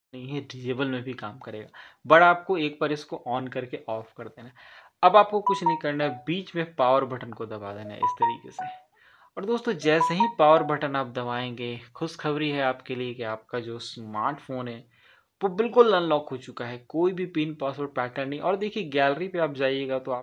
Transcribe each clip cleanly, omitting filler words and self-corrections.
नहीं है, डिजेबल में भी काम करेगा। बट आपको एक बार इसको ऑन करके ऑफ कर देना है। अब आपको कुछ नहीं करना है, बीच में पावर बटन को दबा देना है इस तरीके से। और दोस्तों जैसे ही पावर बटन आप दबाएंगे, खुशखबरी है आपके लिए कि आपका जो स्मार्टफोन है वो बिल्कुल अनलॉक हो चुका है। कोई भी पिन पासवर्ड पैटर्न नहीं। और देखिए गैलरी पे आप जाइएगा तो आप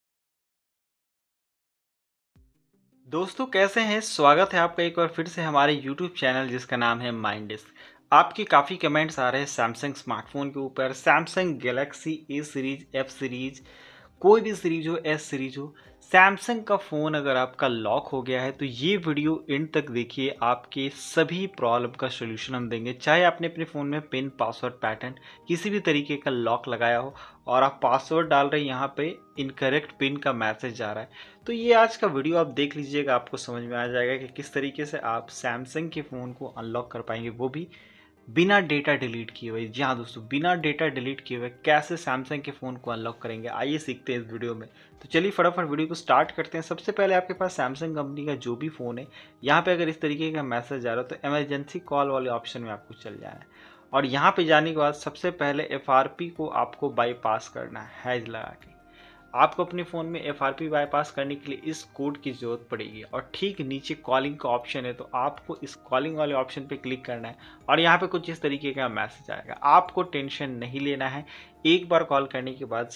दोस्तों कैसे हैं, स्वागत है आपका एक बार फिर से हमारे YouTube चैनल जिसका नाम है माइंड डिस्क। आपके काफ़ी कमेंट्स आ रहे हैं सैमसंग स्मार्टफोन के ऊपर। Samsung Galaxy A series, F series, कोई भी सीरीज हो, एस सीरीज हो, सैमसंग का फ़ोन अगर आपका लॉक हो गया है तो ये वीडियो एंड तक देखिए। आपके सभी प्रॉब्लम का सोल्यूशन हम देंगे। चाहे आपने अपने फ़ोन में पिन पासवर्ड पैटर्न किसी भी तरीके का लॉक लगाया हो और आप पासवर्ड डाल रहे हैं, यहाँ पे इनकरेक्ट पिन का मैसेज आ रहा है, तो ये आज का वीडियो आप देख लीजिएगा। आपको समझ में आ जाएगा कि किस तरीके से आप सैमसंग के फ़ोन को अनलॉक कर पाएंगे, वो भी बिना डेटा डिलीट किए हुए। जी हाँ दोस्तों, बिना डेटा डिलीट किए हुए कैसे सैमसंग के फ़ोन को अनलॉक करेंगे, आइए सीखते हैं इस वीडियो में। तो चलिए फटाफट वीडियो को स्टार्ट करते हैं। सबसे पहले आपके पास सैमसंग कंपनी का जो भी फ़ोन है, यहाँ पे अगर इस तरीके का मैसेज आ रहा है तो इमरजेंसी कॉल वाले ऑप्शन में आपको चल जाना है। और यहाँ पे जाने के बाद सबसे पहले FRP को आपको बाईपास करना है, हैज लगा के। आपको अपने फ़ोन में FRP बाईपास करने के लिए इस कोड की ज़रूरत पड़ेगी। और ठीक नीचे कॉलिंग का ऑप्शन है, तो आपको इस कॉलिंग वाले ऑप्शन पे क्लिक करना है और यहाँ पे कुछ इस तरीके का मैसेज आएगा। आपको टेंशन नहीं लेना है। एक बार कॉल करने के बाद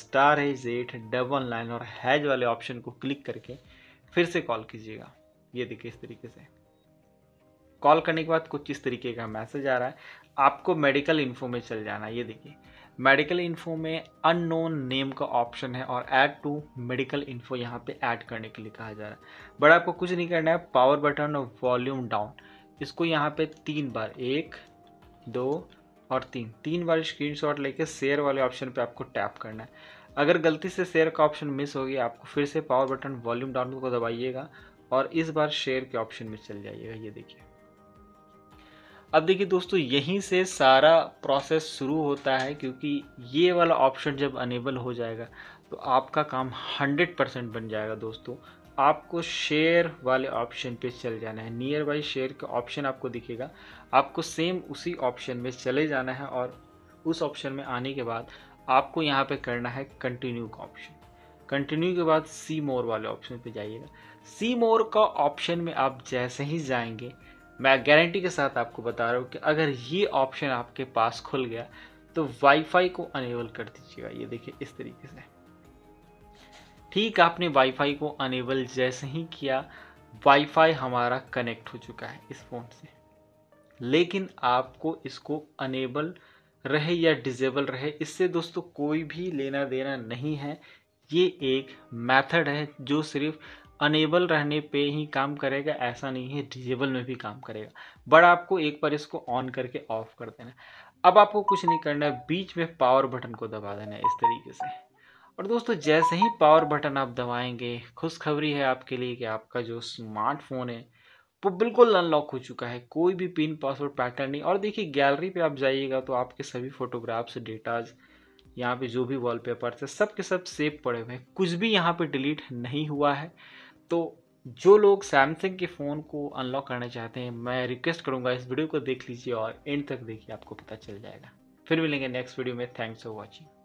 *899 और हैज वाले ऑप्शन को क्लिक करके फिर से कॉल कीजिएगा। ये देखिए इस तरीके से कॉल करने के बाद कुछ इस तरीके का मैसेज आ रहा है। आपको मेडिकल इन्फो में चल जाना है। ये देखिए मेडिकल इन्फो में अननोन नेम का ऑप्शन है और ऐड टू मेडिकल इन्फो यहाँ पे ऐड करने के लिए कहा जा रहा है। बट आपको कुछ नहीं करना है। पावर बटन और वॉल्यूम डाउन, इसको यहाँ पे 3 बार, 1, 2 और 3 बार स्क्रीनशॉट लेके शेयर वाले ऑप्शन पे आपको टैप करना है। अगर गलती से शेयर का ऑप्शन मिस हो गया, आपको फिर से पावर बटन वॉल्यूम डाउन को दबाइएगा और इस बार शेयर के ऑप्शन में चल जाइएगा। ये देखिए, अब देखिए दोस्तों, यहीं से सारा प्रोसेस शुरू होता है, क्योंकि ये वाला ऑप्शन जब अनेबल हो जाएगा तो आपका काम 100% बन जाएगा। दोस्तों आपको शेयर वाले ऑप्शन पे चल जाना है। नियर बाई शेयर का ऑप्शन आपको दिखेगा, आपको सेम उसी ऑप्शन में चले जाना है और उस ऑप्शन में आने के बाद आपको यहाँ पे करना है कंटिन्यू का ऑप्शन। कंटिन्यू के बाद सी मोर वाले ऑप्शन पे जाइएगा। सी मोर का ऑप्शन में आप जैसे ही जाएंगे, मैं गारंटी के साथ आपको बता रहा हूँ कि अगर ये ऑप्शन आपके पास खुल गया तो वाईफाई को अनेबल कर दीजिएगा। ये देखिए इस तरीके से। ठीक, आपने वाईफाई को अनेबल जैसे ही किया, वाईफाई हमारा कनेक्ट हो चुका है इस फ़ोन से। लेकिन आपको इसको अनेबल रहे या डिजेबल रहे, इससे दोस्तों कोई भी लेना देना नहीं है। ये एक मेथड है जो सिर्फ अनेबल रहने पे ही काम करेगा, ऐसा नहीं है डिजेबल में भी काम करेगा। बट आपको एक बार इसको ऑन करके ऑफ कर देना है। अब आपको कुछ नहीं करना है, बीच में पावर बटन को दबा देना है इस तरीके से। और दोस्तों जैसे ही पावर बटन आप दबाएंगे, खुशखबरी है आपके लिए कि आपका जो स्मार्टफोन है वो बिल्कुल अनलॉक हो चुका है। कोई भी पिन पासवर्ड पैटर्न नहीं। और देखिए गैलरी पे आप जाइएगा तो आपके सभी फोटोग्राफ्स, डेटाज, यहाँ पे जो भी वॉलपेपर्स है सब के सब सेव पड़े हुए हैं, कुछ भी यहाँ पे डिलीट नहीं हुआ है। तो जो लोग सैमसंग के फ़ोन को अनलॉक करना चाहते हैं, मैं रिक्वेस्ट करूँगा इस वीडियो को देख लीजिए और एंड तक देखिए, आपको पता चल जाएगा। फिर मिलेंगे नेक्स्ट वीडियो में। Thanks for watching.